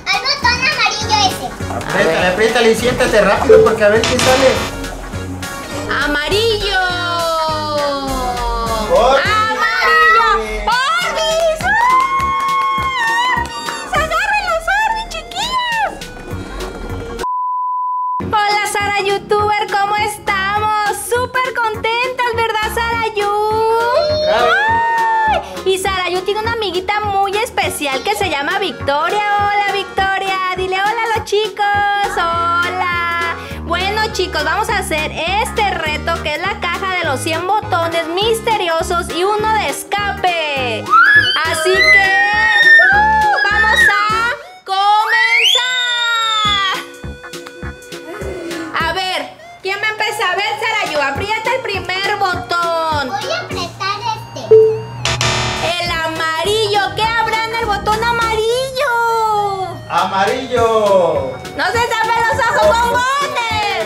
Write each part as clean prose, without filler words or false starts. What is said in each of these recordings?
Al botón amarillo ese. Apriétale, apriétale y siéntate rápido porque a ver qué sale. ¡Amarillo! ¡Orbis! ¡Amarillo! ¡Orbis! ¡Orbis! ¡Agarren los Orbis, chiquillas! Hola, Sara YouTuber, ¿cómo estamos? Súper contentas, ¿verdad, Sarayu? ¡Ay! Y Sarayu tiene una amiguita muy especial que se llama Victoria. Hola, Victoria. Dile hola a los chicos. Hola. Bueno, chicos, vamos a hacer este reto que es la caja de los 100 botones misteriosos y uno de escape. Así que vamos a comenzar. A ver, ¿quién va a empezar? A ver, Sarayu, aprieta el primer botón. Voy a apretar este. El amarillo. ¿Qué habrá en el botón amarillo? ¡Amarillo! ¡No se tapen los ojos, bombones!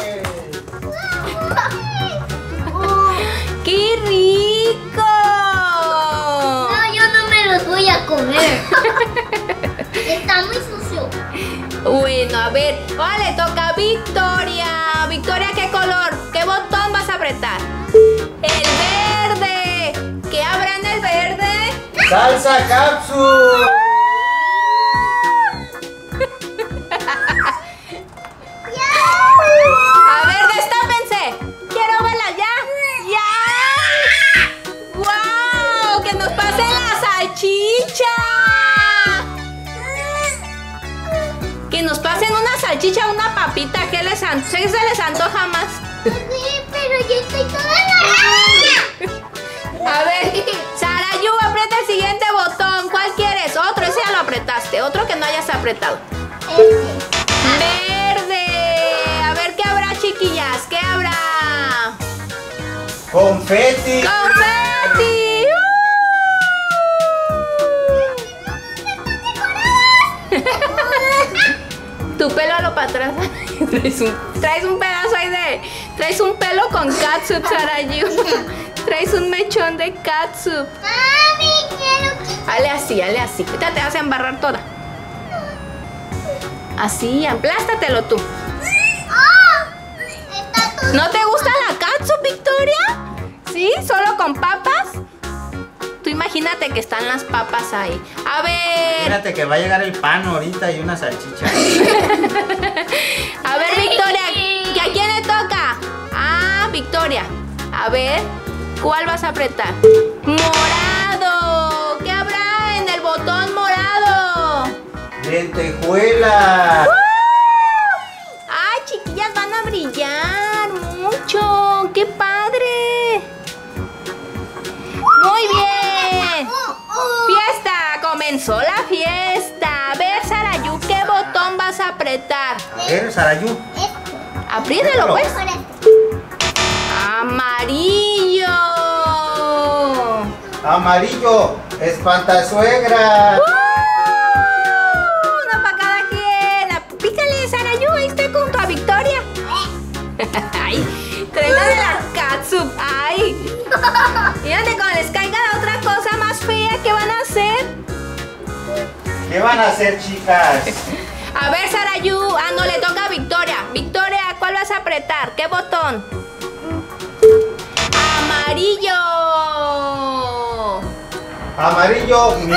¡Qué rico! No, yo no me los voy a comer. Está muy sucio. Bueno, a ver, ahora le toca a Victoria. Victoria, ¿qué color? ¿Qué botón vas a apretar? El verde. ¿Qué habrá en el verde? ¡Salsa Capsule! A ver, destápense. Quiero verlas ya. ¡Ya! ¡Guau! ¡Que nos pasen la salchicha! Que nos pasen una salchicha, una papita. ¿Qué se les antoja más? Sí, pero yo estoy toda la... A ver, Sarayu, aprieta el siguiente botón. ¿Cuál quieres? Otro, ese ya lo apretaste. Otro que no hayas apretado. Verde. A ver, ¿qué habrá, chiquillas? ¿Qué habrá? ¡Confeti! ¡Confeti! Tu pelo a lo para atrás. Traes un pedazo ahí de... Traes un pelo con catsup, Sarayu. Traes un mechón de catsup. Mami, quiero que... Hazle así, hazle así. Ahorita te vas a embarrar toda. Así, aplástatelo tú. Está todo... ¿No te gusta la catsup, Victoria? ¿Sí? ¿Solo con papas? Tú imagínate que están las papas ahí. A ver. Imagínate que va a llegar el pan ahorita y una salchicha. A ver, Victoria. ¿Que a quién le toca? Ah, Victoria. A ver, ¿cuál vas a apretar? ¡Morado! ¿Qué habrá en el botón morado? ¡Lentejuela! ¡Ay, chiquillas, van a brillar mucho! ¡Qué padre! ¡Muy bien! ¡Fiesta! ¡Comenzó la fiesta! A ver, Sarayu, ¿qué botón vas a apretar? A ver, Sarayu. Apriétalo, pues. ¡Amarillo! ¡Amarillo! ¡Espantasuegra! ¡Uno para cada quien! ¡Pícale, Sarayu! Ahí estoy junto a Victoria. ¡Ay! ¡Trena de la catsup! ¡Ay! Fíjate, cuando les caiga la otra cosa más fea, ¿qué van a hacer? ¿Qué van a hacer, chicas? A ver, Sarayu. Ah, no, le toca a Victoria. Victoria, ¿cuál vas a apretar? ¿Qué botón? ¡Amarillo! ¡Amarillo! ¡Miel!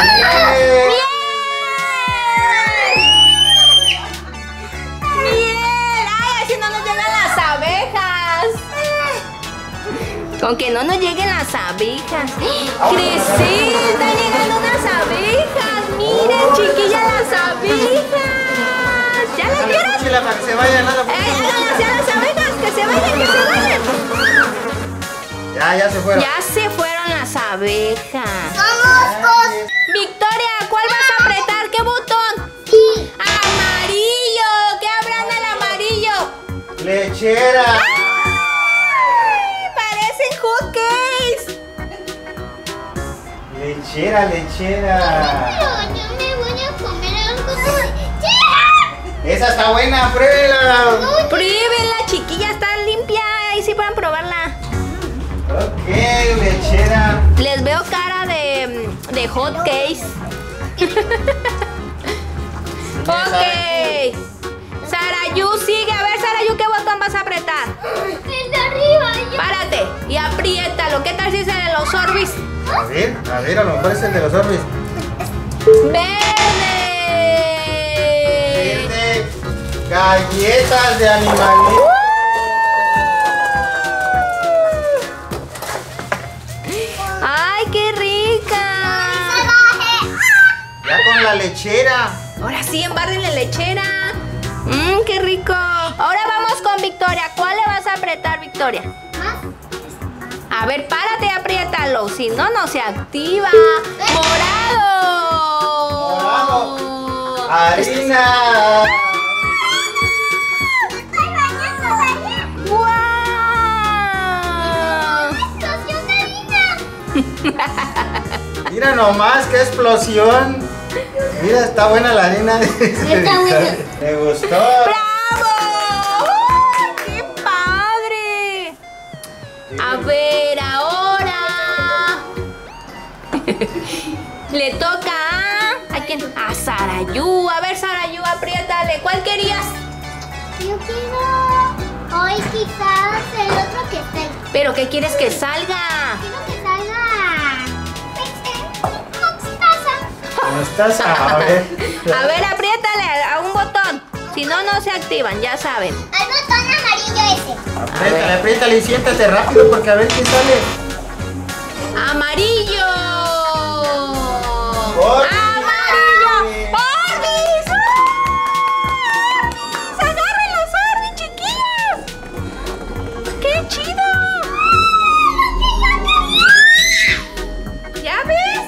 ¡Miel! ¡Ay, así no nos llegan las abejas! Con que no nos lleguen las abejas. ¡Crecil! ¡Están llegando unas abejas! ¡Miren, chiquillas, las abejas! ¿Ya las vieron? Chila, para que se vayan nada. ¡Háganle hacia las abejas! ¡Que se vayan, que se vayan! Ya se fueron. Ya se fueron las abejas. Somos dos. Victoria, ¿cuál vas a apretar? ¿Qué botón? Sí. ¡Amarillo! ¿Qué habrá en el amarillo? ¡Lechera! ¡Ay! ¡Parecen hotcakes! Lechera. Pero yo me voy a comer algo de... Esa está buena, pruébela. Pruébenla, chiquilla, está limpia. Ahí sí pueden probarla. Ok, lechera. Les veo cara de hot cakes. Ok. Sarayu sigue. A ver, Sarayu, ¿qué botón vas a apretar? El de arriba. Párate y apriétalo. ¿Qué tal si es el de los Orbis? A ver, a lo mejor es el de los Orbis. ¡Verde! Verde. Galletas de animalitos. ¡Ay, qué rica! Ya con la lechera. Ahora sí, embárrenle lechera. ¡Qué rico! Ahora vamos con Victoria. ¿Cuál le vas a apretar, Victoria? A ver, párate y apriétalo. Si no, no se activa. ¡Morado! Morado. Harina. ¡Guau! Mira nomás, qué explosión. Mira, está buena la harina. Está buena. Me gustó. ¡Bravo! ¡Ay, qué padre! A ver, ahora le toca ¿a quién? A Sarayu. A ver, Sarayu, apriétale. ¿Cuál querías? Yo quiero hoy quizás el otro que esté. ¿Pero qué quieres que salga? Quiero que salga mostaza. Mostaza, a ver. A ver, apriétale a un botón. Si no, no se activan, ya saben. Al botón amarillo ese. Apriétale, apriétale y siéntate rápido porque a ver qué sale. ¡Amarillo! Orbis. ¡Amarillo! ¡Orbis! ¡Orbis! ¡Agarren los Orbis, chiquillas! ¡Qué chido! ¿Ya ves?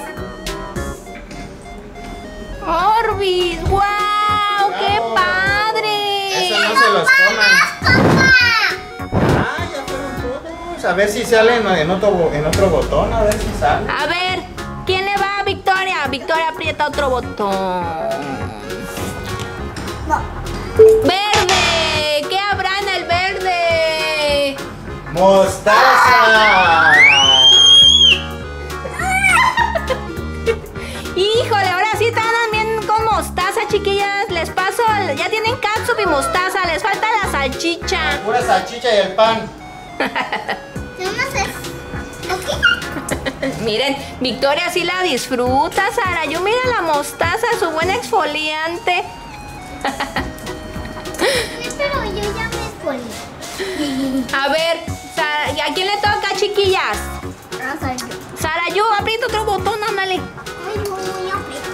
¡Orbis! ¡Guau! ¡Qué Bravo. padre! Eso no se los coman. Ah, ya fueron todos. A ver si salen en otro botón, a ver si sale. A ver, ¿quién le va a Victoria? Victoria aprieta otro botón. ¡Verde! ¿Qué habrá en el verde? ¡Mostaza! Híjole, ahora sí están bien con mostaza, chiquillas. Les paso, ya tienen catsup y mostaza. Les falta la salchicha. Pura salchicha y el pan. Miren, Victoria sí la disfruta, Sarayu. Mira la mostaza, su buen exfoliante. Pero yo ya me expolié. A ver, ¿y a quién le toca, chiquillas? Vamos a ver yo. Sarayu, aprieta otro botón, ándale. Ay, no, muy apretado.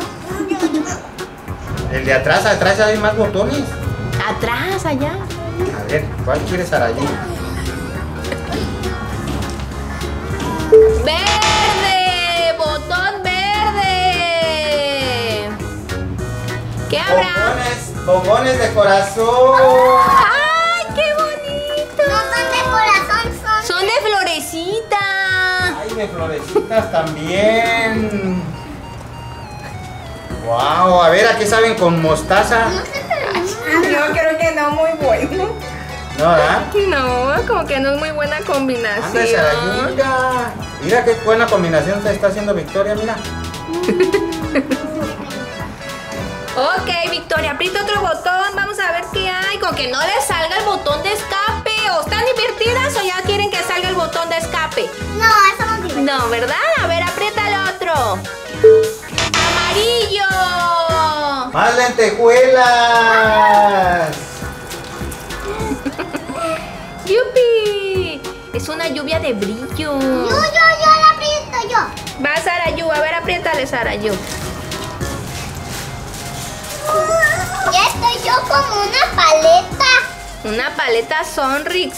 El de atrás hay más botones. Atrás, allá. A ver, ¿cuál quieres Sarayu? ¡Verde! ¡Botón verde! ¿Qué habrá? Bombones de corazón. ¡Ay, qué bonito! No son de corazón, Son de florecita. Ay, de florecitas también. Wow, a ver, ¿a qué saben con mostaza? Yo creo que no, muy bueno. ¿No, verdad? No, como que no es muy buena Anda, combinación. Sarayu, mira. Mira qué buena combinación se está haciendo Victoria, mira. Ok, Victoria, aprieta otro botón. Vamos a ver qué hay. Con que no les salga el botón de escape. ¿O están divertidas o ya quieren que salga el botón de escape? No, eso no sirve. No, ¿verdad? A ver, aprieta el otro. ¡Amarillo! ¡Más lentejuelas! ¡Yupi! Es una lluvia de brillo. Yo la aprieto yo. Va, Sarayu. A ver, apriétale, Sarayu. Ya estoy yo como una paleta. Una paleta Sonrix.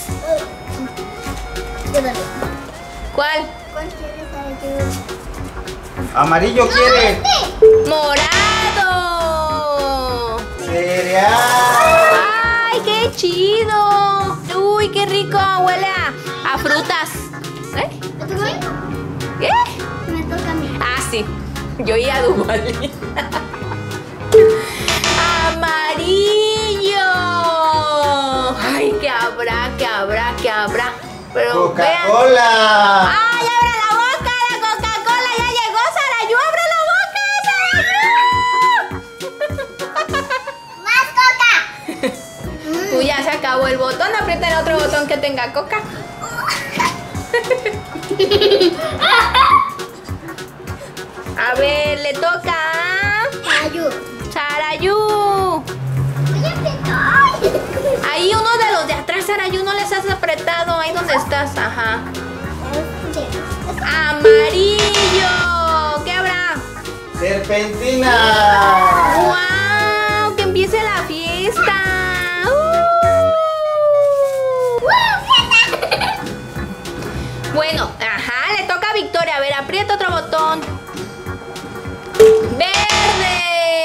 Yo también. ¿Cuál? ¿Cuál quieres, Sarayu? Amarillo quiere. ¡Morado! Cereal. ¡Ay, qué chido! ¡Uy, qué rico! Huele a frutas. ¿Eh? ¿Me toca a mí? ¿Qué? Me toca a mí. Ah, sí. Yo y a Duvalín. ¡Amarillo! ¡Ay, qué habrá, qué habrá, qué habrá! Pero vean. Coca-Cola. ¡Ay, abre la boca! ¡La Coca-Cola ya llegó, Sarayu! ¡Abre la boca, Sarayu! acabó el botón, aprieta el otro botón que tenga coca. A ver, le toca a Sarayu. Voy a apretar. Ahí uno de los de atrás, Sarayu, no les has apretado. Ahí donde estás, ajá. Amarillo. ¿Qué habrá? Serpentina. ¡Wow! ¡Que empiece la fiesta! Bueno, ajá, le toca a Victoria. A ver, aprieta otro botón. ¡Verde!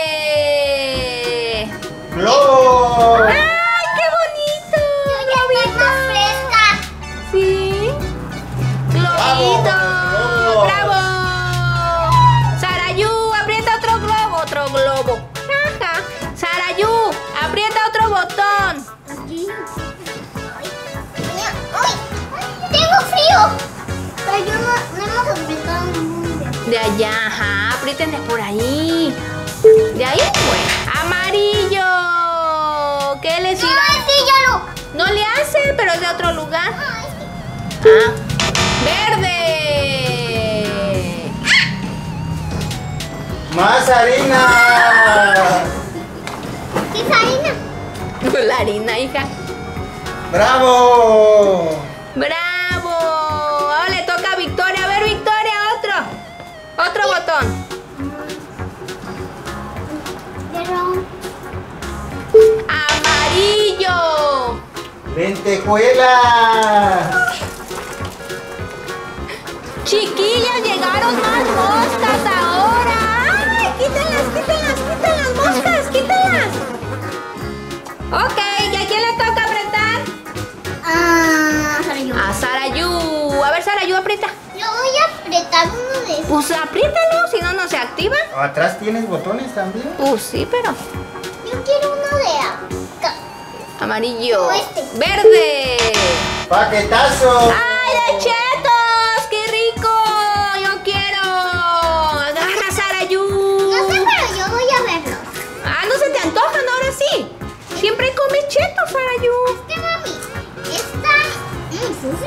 Globo. ¡Ay, qué bonito! ¡Globito! Sí. ¡Globito! Bravo, ¡Bravo! Sarayu, aprieta otro globo. Otro globo. Ajá. Sarayu, aprieta otro botón. Aquí. ¡Ay! ¡Tengo frío! Pero yo no hemos apretado muy bien. De allá, ajá, aprieten de por ahí. De ahí, bueno. Amarillo. ¿Qué les irá? ¡Ay, sí, ya lo! No le hace, pero es de otro lugar. Ay, sí. Ah. Verde. Más harina. ¿Qué es harina? La harina, hija. Bravo. ¡Bravo! Ahora le toca a Victoria. A ver, Victoria, otro. Otro botón. Pero... Amarillo. Lentejuela. Chiquillas, llegaron más moscas ahora. ¡Ay! ¡Quítenlas, quítenlas, quítenlas, moscas! ¡Quítenlas! Ok, ¿y a quién le toca apretar? Sarayu. A Sarayu. A ver, Sarayu, aprieta. Yo voy a apretar uno de esos. Pues apriétalo, si no, no se activa. Atrás tienes botones también. Pues sí, pero... Yo quiero uno de acá. Amarillo. O este. Verde. Paquetazo. ¡Ay, de chetos! ¡Qué rico! ¡Yo quiero! ¡Agarra, Sarayu! No sé, pero yo voy a verlos. Ah, ¿no se te antojan ahora sí? Siempre come chetos, Sarayu. Es que, mami, está muy sucio.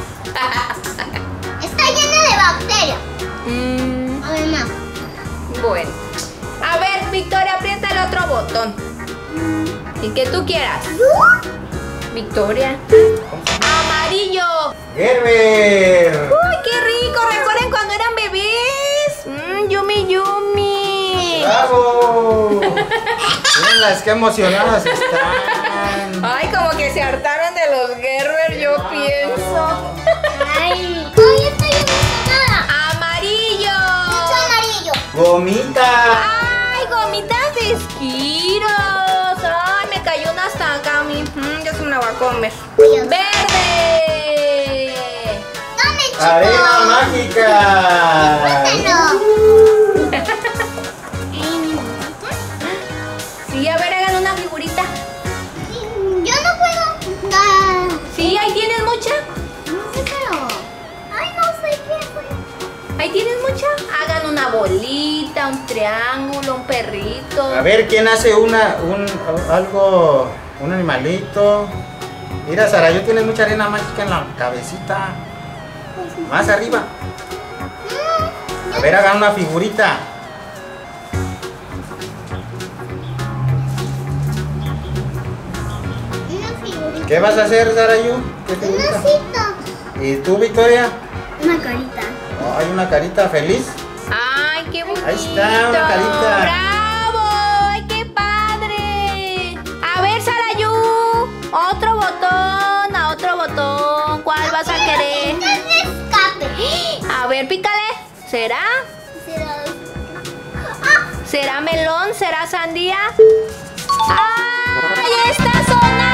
Está lleno de bacterias. A ver, mamá. Bueno. A ver, Victoria, aprieta el otro botón. El que tú quieras. Victoria. Amarillo. Gerber. ¡Uy, qué rico! ¿Recuerden cuando eran bebés? Yumi, yumi. Bravo. Miren las que emocionadas están. Ay, como que se hartaron de los Gerber, yo pienso. Ay, hoy estoy emocionada. Amarillo. Mucho amarillo. Gomita. Ay, gomitas de esquiros. Ay, me cayó una hasta acá a mí. Yo se me la voy a comer. Verde. Dame, chico. Arena mágica. Suéltalo. Sí, a ver, hagan una figurita. Yo no puedo. Sí, ahí tienes mucha. No sé, pero... Ay, no sé qué fue. Ahí tienes mucha. Hagan una bolita, un triángulo, un perrito. A ver quién hace un animalito. Mira, Sarayu, tienes mucha arena mágica en la cabecita. Más arriba. A ver, hagan una figurita. Una figurita. ¿Qué vas a hacer, Sarayu? ¿Qué Un figurita? osito. ¿Y tú, Victoria? Una carita. Oh, hay una carita feliz. Ay, qué bonito. Ahí está, una carita. ¡Bravo! ¡Ay, qué padre! A ver, Sarayu. Otro botón, a otro botón. ¿Cuál vas a querer? Este es de escape. A ver, pícale. ¿Será? ¿Será melón? ¿Será sandía? ¡Ay, está sonando!